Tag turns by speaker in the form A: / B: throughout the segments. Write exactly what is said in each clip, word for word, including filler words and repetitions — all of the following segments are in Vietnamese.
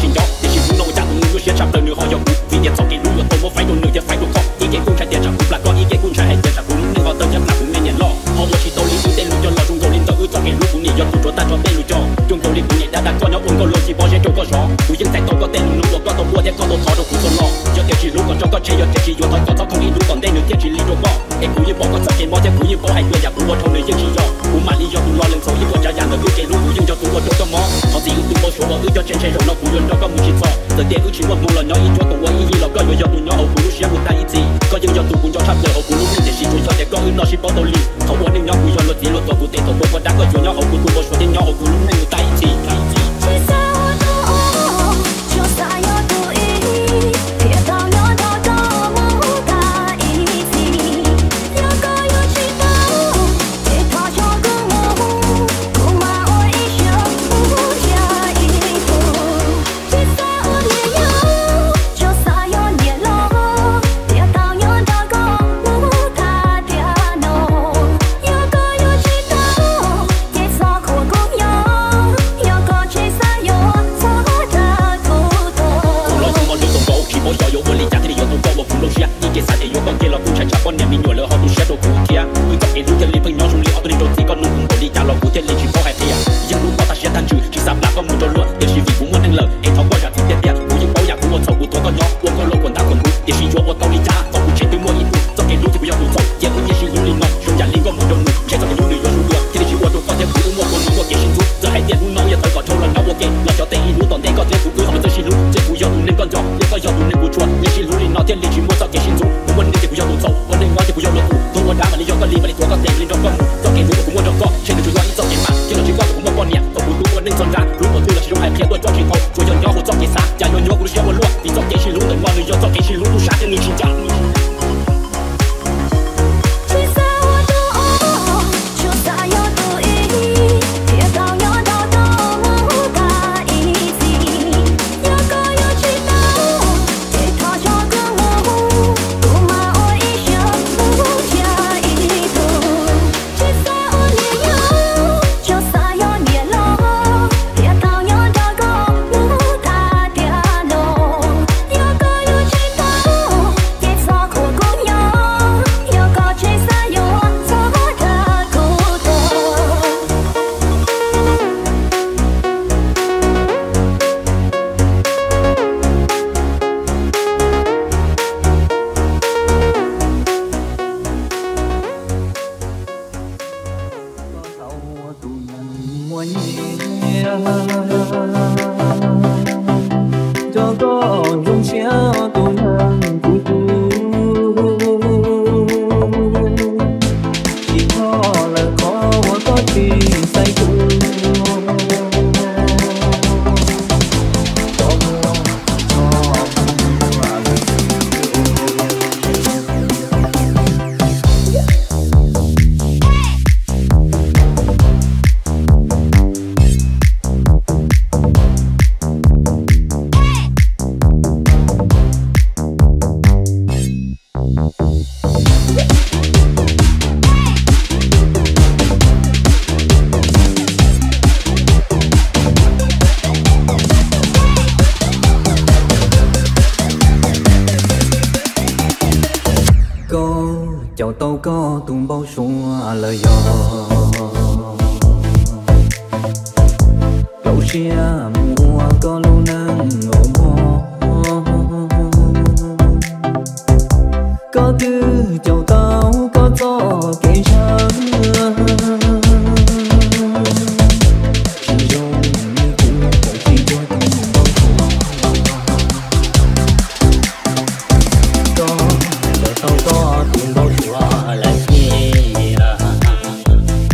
A: 紧要，也是不能加工有些差不多好要不，为点早给路有多么快都能点快都靠，一给工厂点上不拉高，一给工厂还点上不能好等下那不每年老，好我去兜里有点路叫老中国领导早给路不你要不着单着点路叫，中国里不你大大高鸟温个逻辑保险中个上，不应再多个点路能我高到我点高到操着不错老，要点起路个找个车要点起要他高操空一路讲点路点起里着高，哎不应包个早给毛点不应包还越呀不我头内应起要，不满里要不老人走一个家样的路给路不应叫不我着个毛，好自由不我说我要真真肉那不用找个木起草，这点路起我摸了鸟一着跟我一一老高又要读鸟后不如学不带一起，高应要读不叫差不后不如你的西中小点高有那是包道理，好我的鸟不要落地落做不得头我我打个就鸟后不读我说的鸟后不如能够带一起。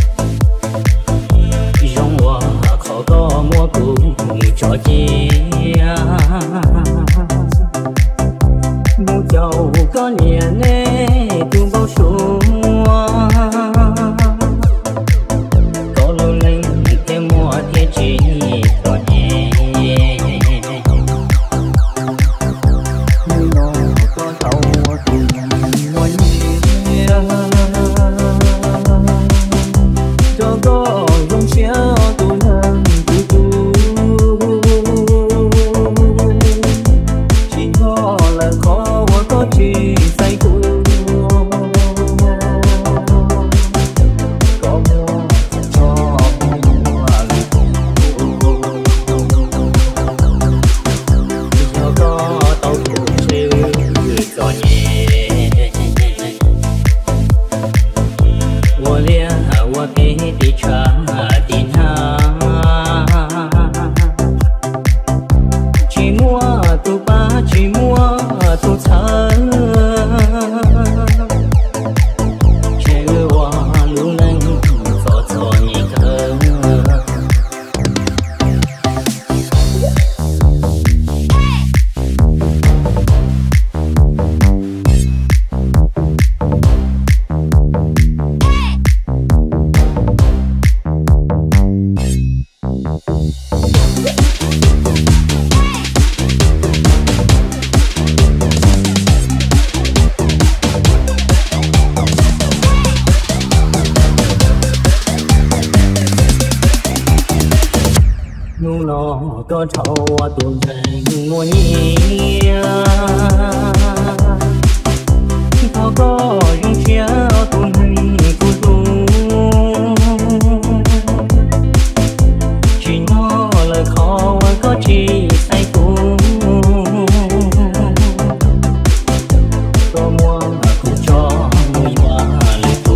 B: cho chi có thâu tuần thành ngôi nhia thâu có những chia tuần hình của tu chỉ nó lời khó có chi say tu có mua cũng cho người mà lời tu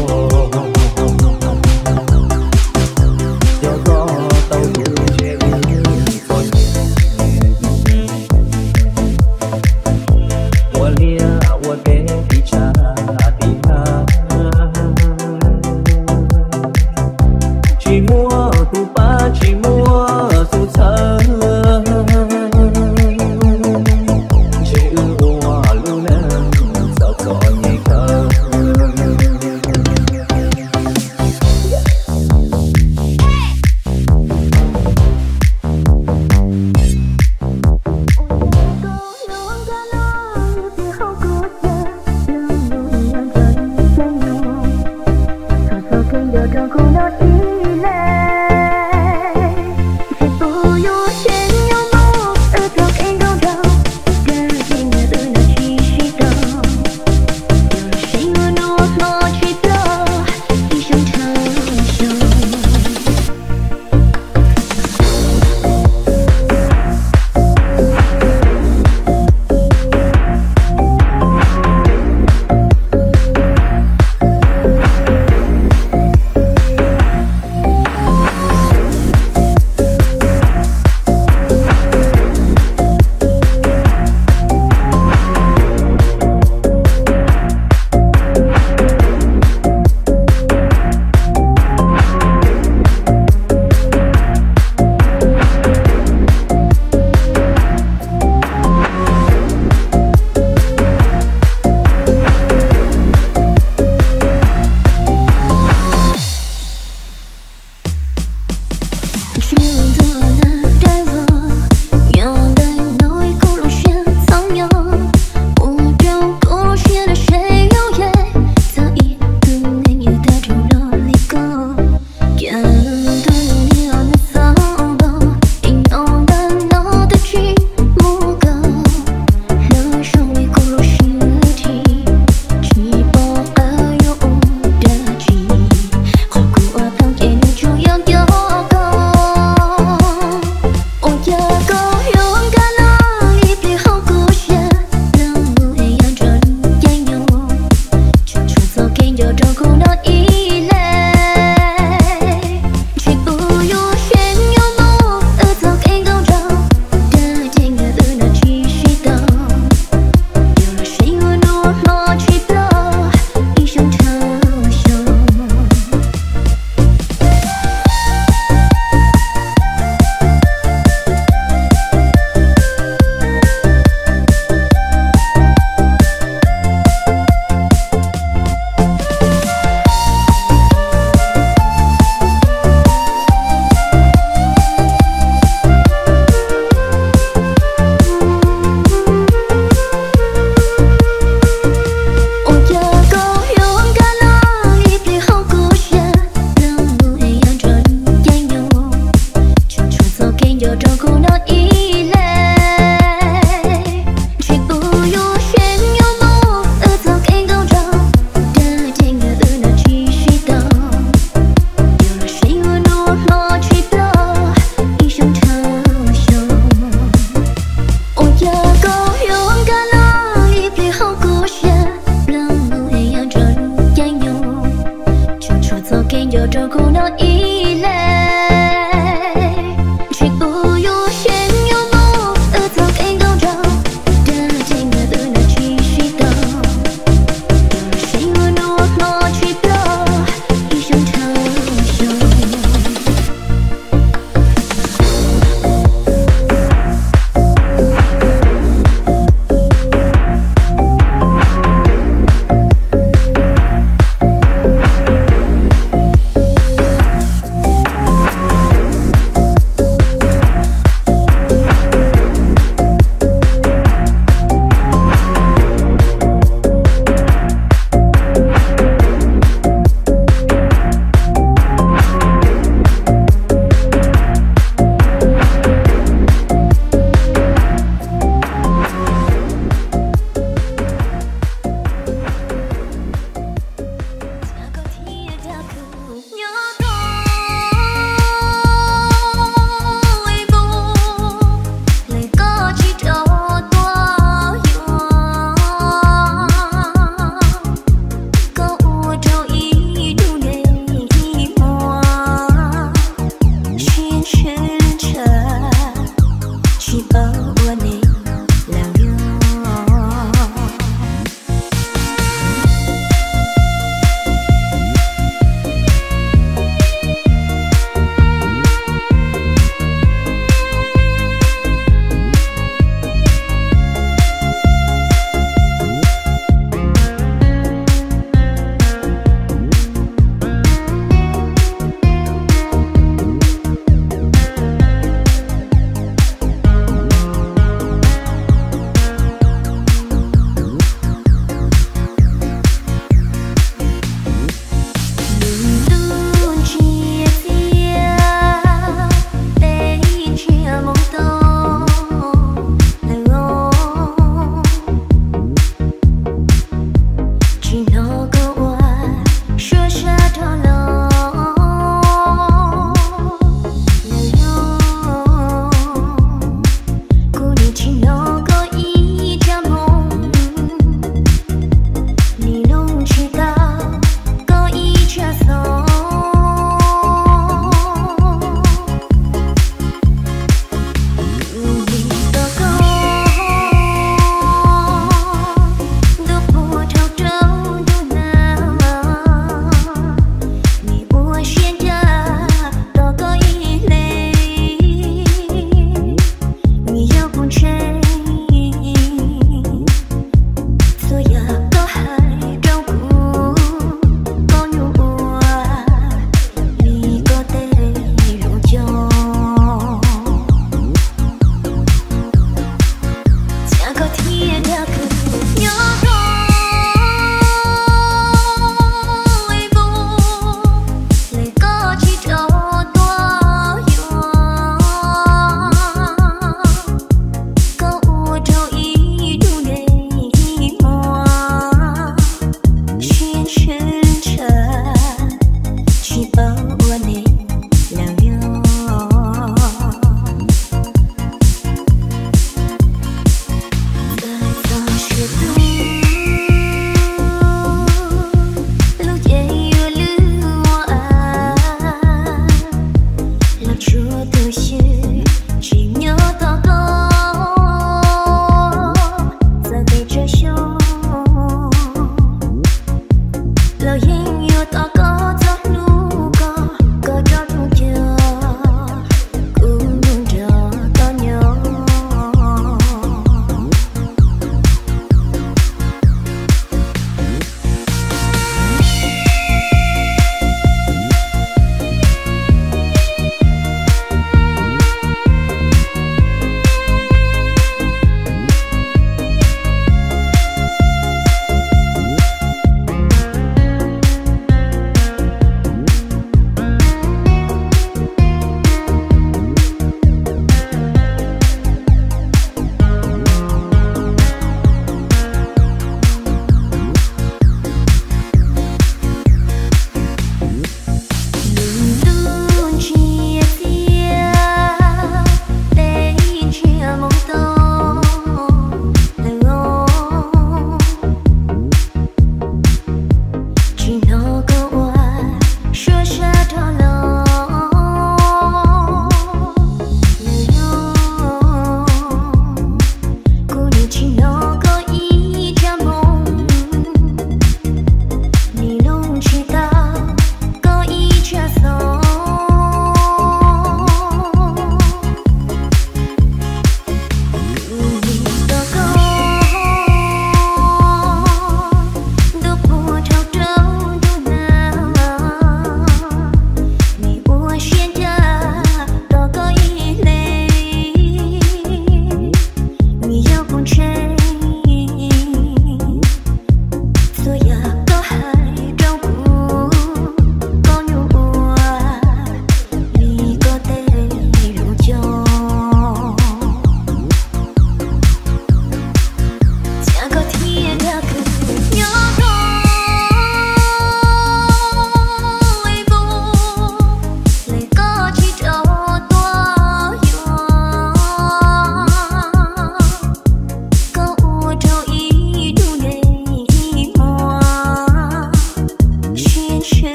B: cho có tao tu chế còn我俩我给你查底下。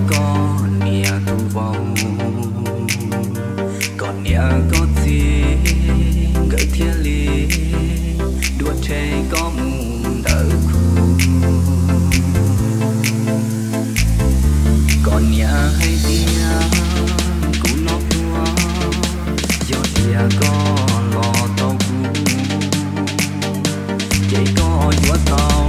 C: con nia tu vong còn nia có gì gợi thiên lý đua trẻ có mùng đỡ khu còn nia hay tia cũng nó qua do tia có lo tao khu vậy có gió tao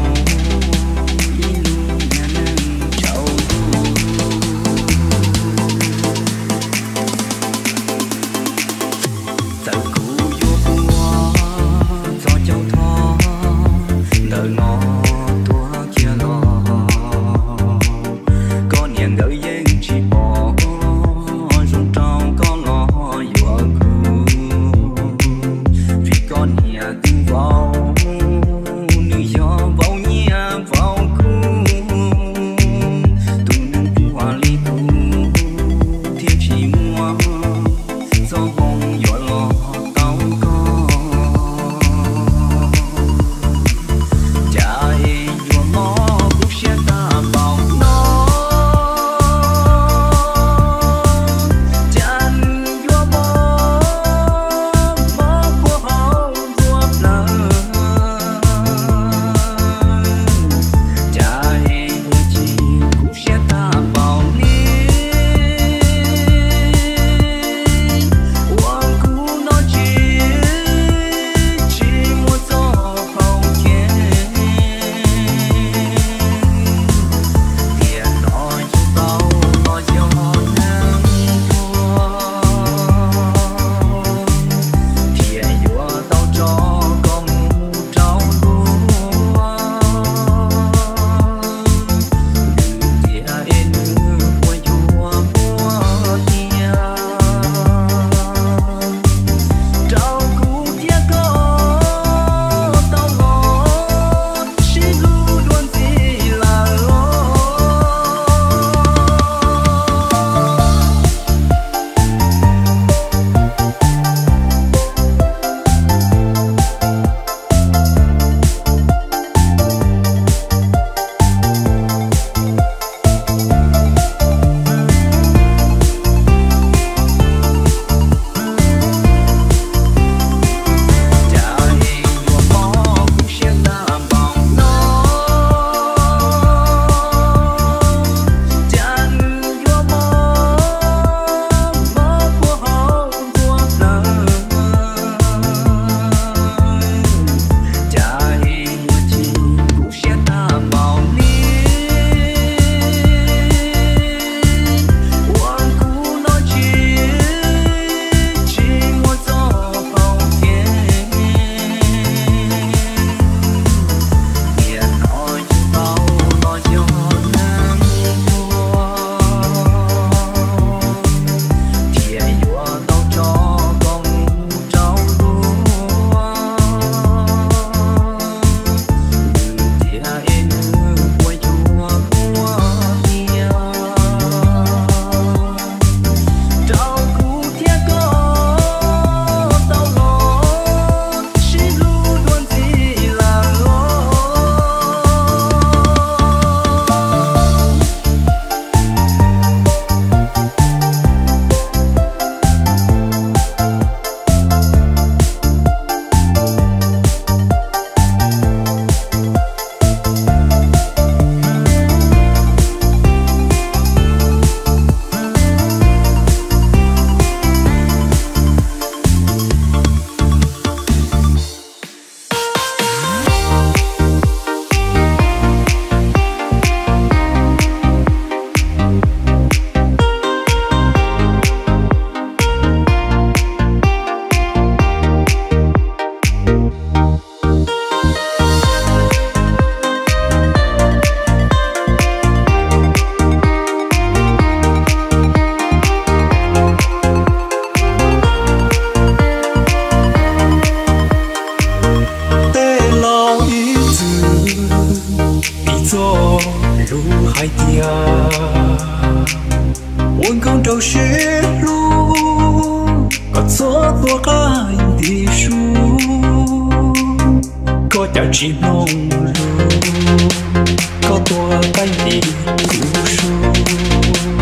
B: chim nông ru có tua cánh đi cứu su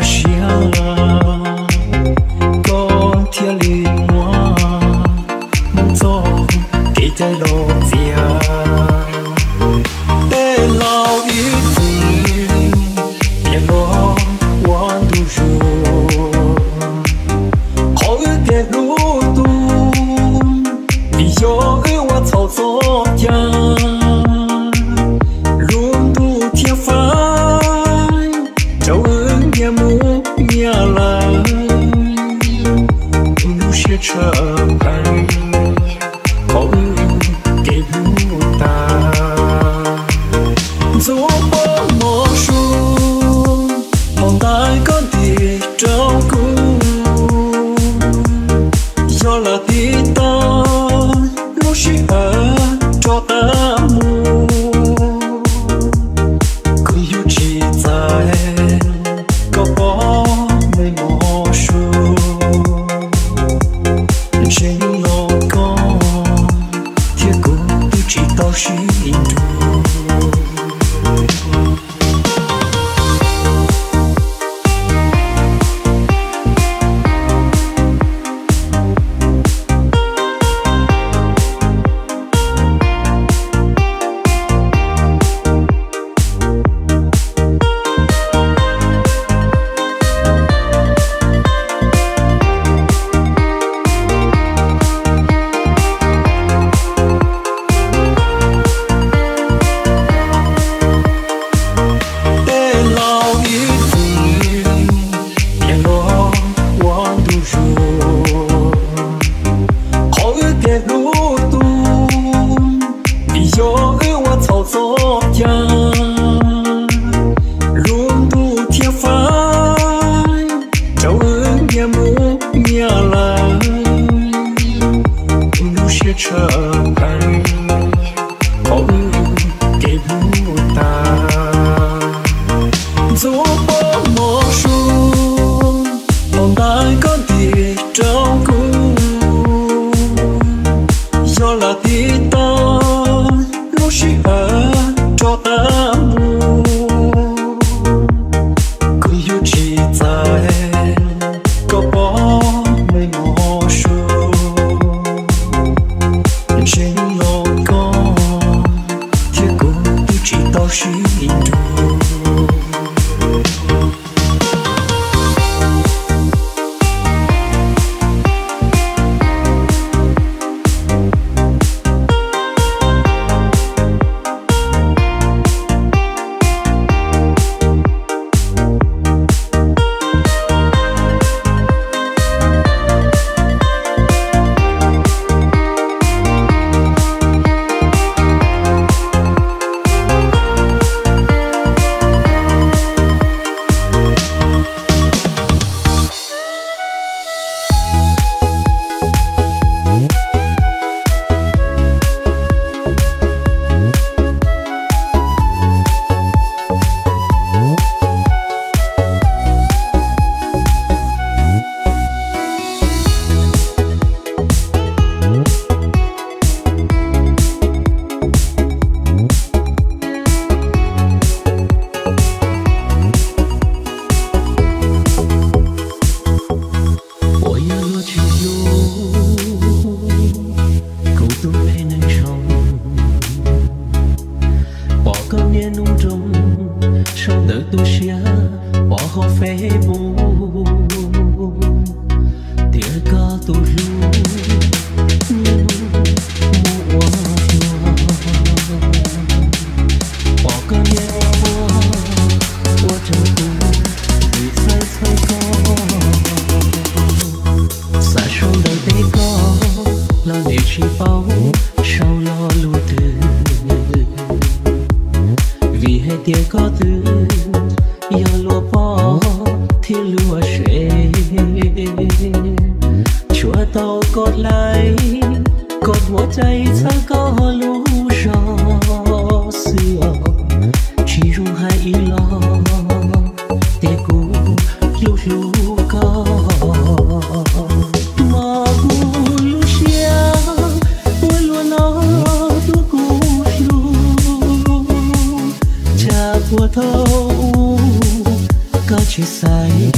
C: Hãy subscribe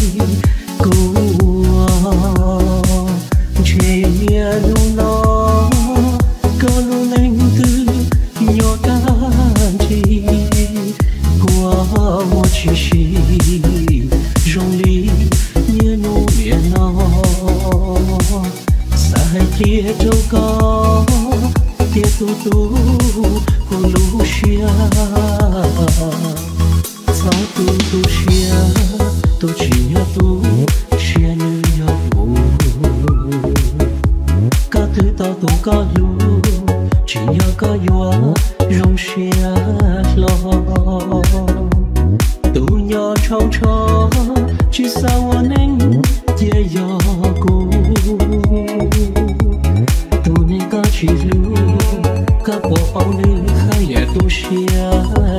B: của chế nhà lu nó có lu lên từ nhỏ can chi qua một chi chi rong ly như nu biển nó sai kia đâu có kia tu tu của lu xia sao tu tu xia tu chỉ nhớ tu xia như nhớ tu cả thứ tao tu cả lu chỉ nhớ cả yo rong xia lo tu nhớ trong cho chỉ sao anh anh chia yo cô tu nên cả chỉ lu cả bộ ông nữ hay là tu xia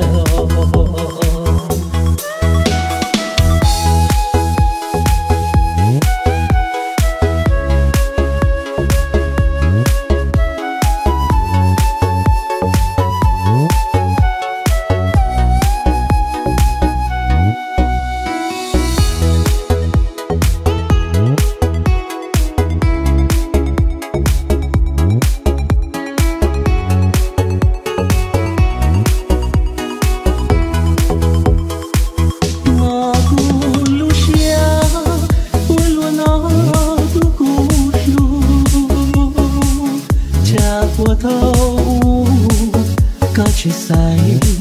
B: của thâu cả chỉ say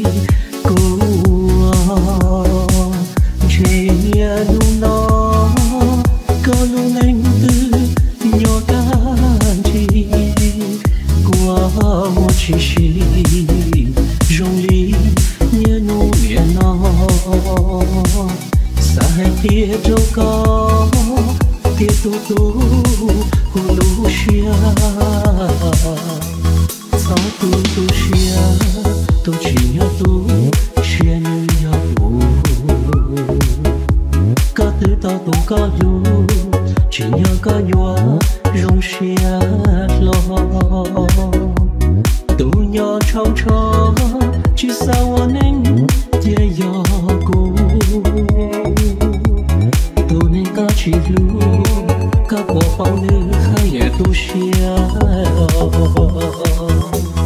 B: của chế nhà lu nó có lu anh từ nhỏ can chi qua một chi chi rong ly như nu biển nó sai kia đâu có kia tu tu của lu xia sao tu tu xia tu chỉ nhớ tu xia như nhớ tu cả thứ tao tu cả lu chỉ nhớ cả yo rong xia lo tu nhỏ trong cho chỉ sao anh anh chia yo cô tu nên cả chỉ lu cả bộ phận nữ hay là tu xia